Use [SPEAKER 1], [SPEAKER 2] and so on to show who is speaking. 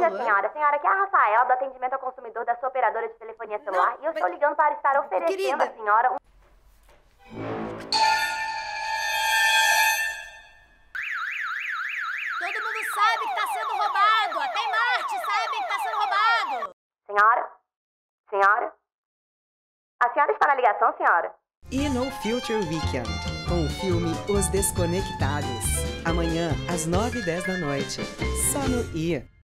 [SPEAKER 1] dia,
[SPEAKER 2] Alô?
[SPEAKER 1] senhora. Senhora, aqui é a Rafaela, do atendimento ao consumidor da sua operadora de telefonia celular. E eu estou ligando para estar oferecendo
[SPEAKER 2] Querida.
[SPEAKER 1] à senhora um...
[SPEAKER 3] Todo mundo sabe que tá sendo roubado. Até em Marte sabem que tá sendo roubado.
[SPEAKER 1] Senhora? Senhora? A senhora está na ligação, senhora?
[SPEAKER 4] E no Future Weekend, com o filme Os Desconectados. Amanhã, às 9h10 da noite. Só no I.